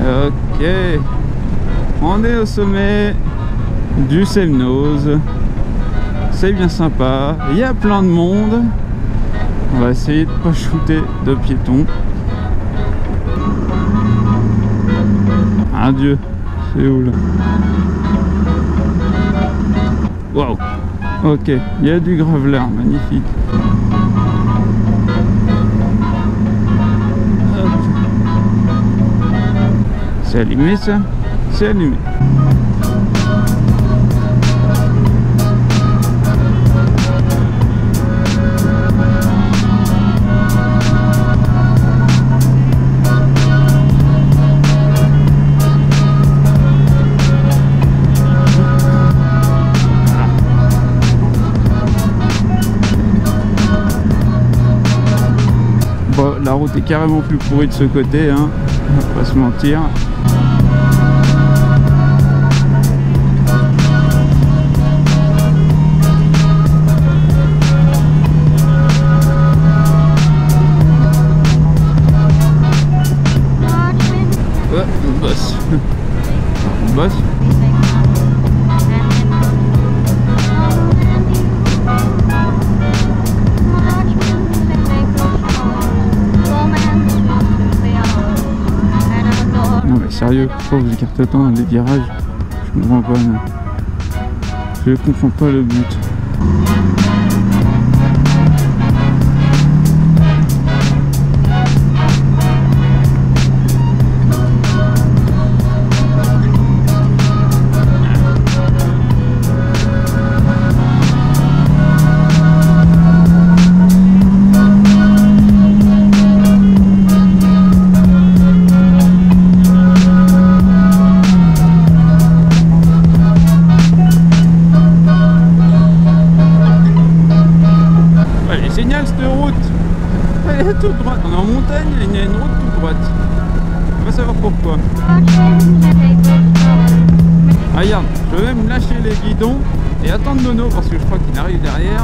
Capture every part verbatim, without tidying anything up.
Ok, on est au sommet du Semnoz. C'est bien sympa, il y a plein de monde. On va essayer de pas shooter de piétons. Adieu, c'est où là? Waouh. Ok, il y a du gravelard, magnifique. Hop. C'est allumé ça? C'est allumé. Bon, la route est carrément plus pourrie de ce côté, hein. On va pas se mentir. Ouais, on bosse. On bosse. Non mais sérieux, pourquoi vous écartez autant dans les virages? Je comprends pas, non. Je comprends pas le but. Génial cette route, elle est toute droite, on est en montagne, il y a une route toute droite. On va savoir pourquoi. Ah, regarde, je vais même lâcher les guidons et attendre Nono parce que je crois qu'il arrive derrière.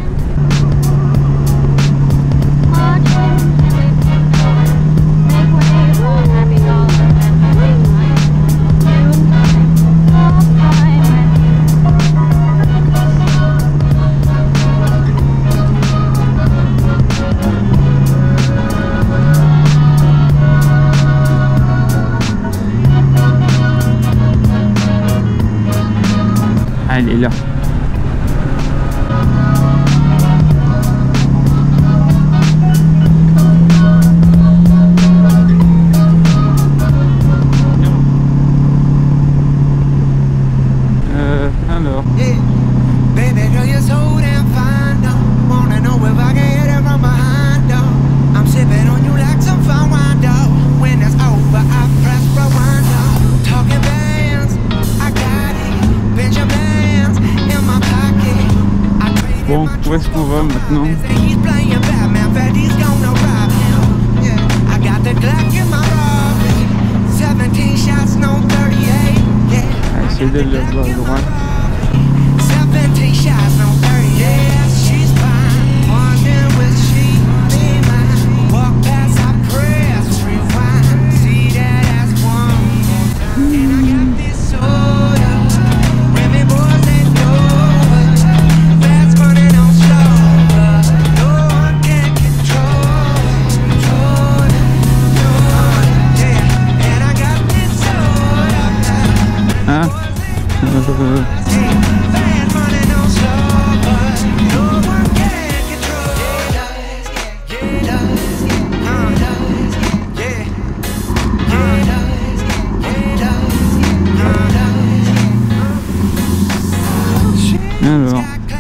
Elle est là. Euh, alors. Bon, où est-ce qu'on va maintenant? Ah, c'est de là à droite. Hein? Euh... Alors,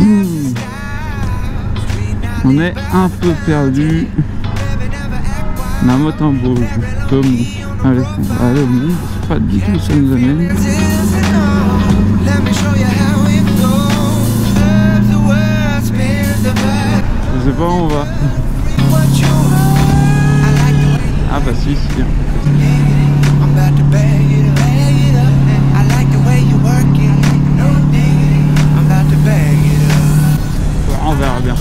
on est un peu perdu. La moto en bouge, comme allez, allez, bon, c'est pas du tout où ça nous amène. Je sais pas où on va. Ah bah si, si. On verra bien.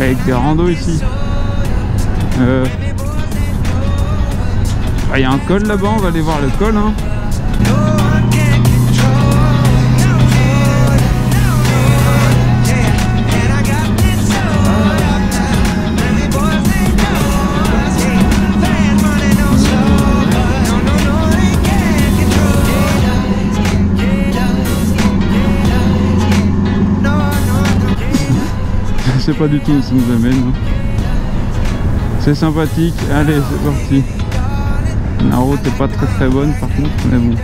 avec des randos ici. Euh... Ah, il y a un col là-bas, on va aller voir le col. Hein. Je sais pas du tout où ça nous amène. C'est sympathique. Allez, c'est parti. La route est pas très très bonne par contre, mais bon.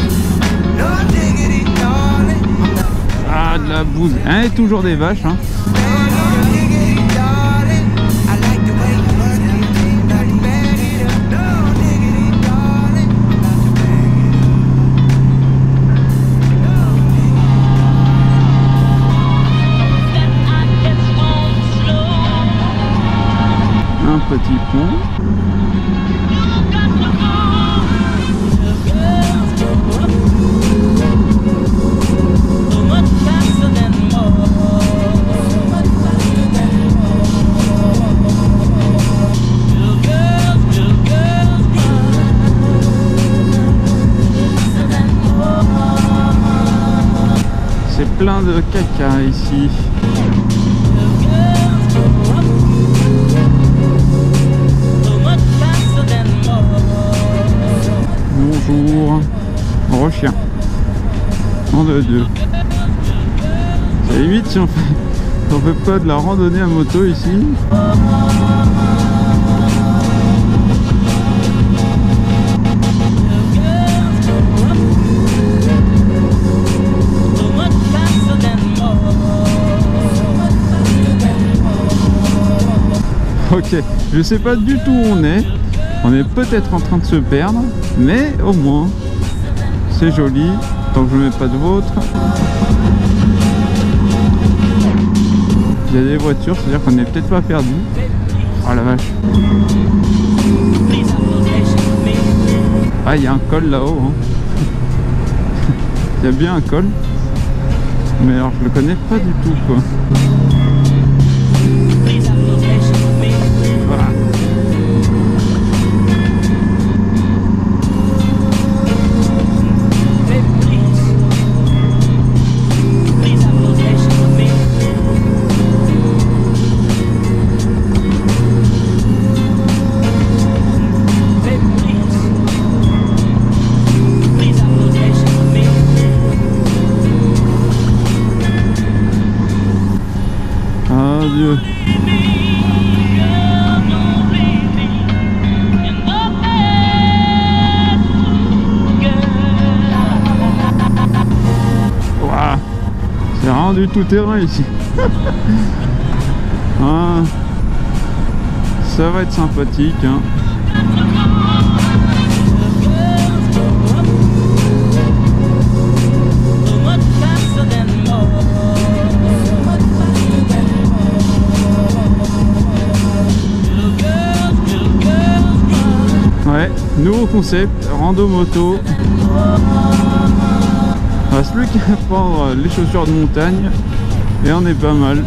Ah, de la bouse. Hein, et toujours des vaches. Hein. Un petit pont. C'est plein de caca ici. Bonjour. Gros chien. En deux deux. Ça limite si on fait, on fait pas de la randonnée à moto ici. Ok, je sais pas du tout où on est. On est peut-être en train de se perdre, mais au moins c'est joli, tant que je ne mets pas de vôtre. Il y a des voitures, c'est-à-dire qu'on n'est peut-être pas perdu. Oh la vache. Ah, il y a un col là-haut. Hein. Il y a bien un col, mais alors je le connais pas du tout quoi. Voilà. Dieu. Wow. C'est rendu tout terrain ici. Ah, ça va être sympathique hein. Ouais, nouveau concept, rando moto. Il reste plus qu'à prendre les chaussures de montagne et on est pas mal.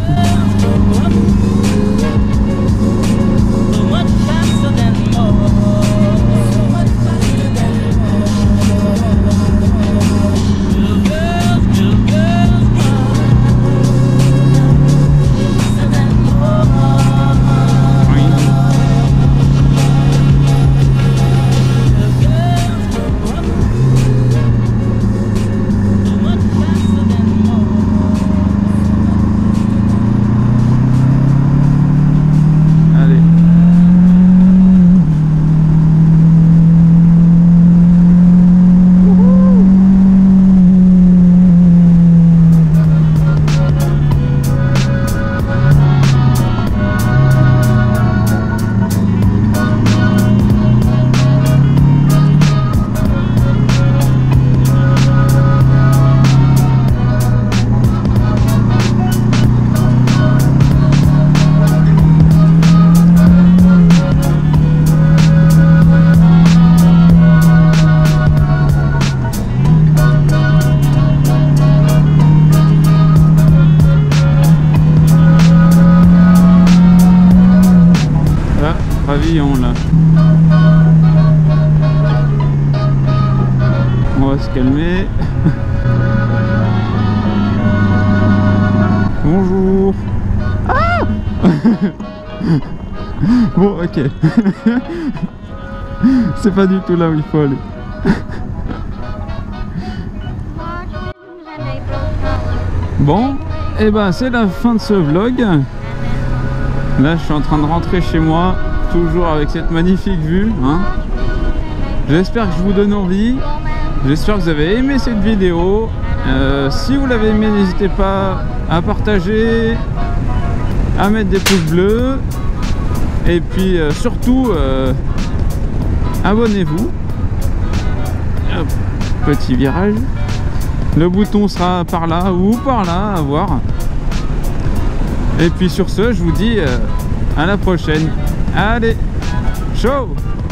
gravillon là. On va se calmer. Bonjour. Ah bon, ok. C'est pas du tout là où il faut aller. Bon, et ben c'est la fin de ce vlog. Là, je suis en train de rentrer chez moi, toujours avec cette magnifique vue. Hein. J'espère que je vous donne envie. J'espère que vous avez aimé cette vidéo. Euh, si vous l'avez aimé, n'hésitez pas à partager, à mettre des pouces bleus. Et puis euh, surtout, euh, abonnez-vous. Hop, petit virage. Le bouton sera par là ou par là, à voir. Et puis sur ce, je vous dis euh, à la prochaine. Allez, ciao!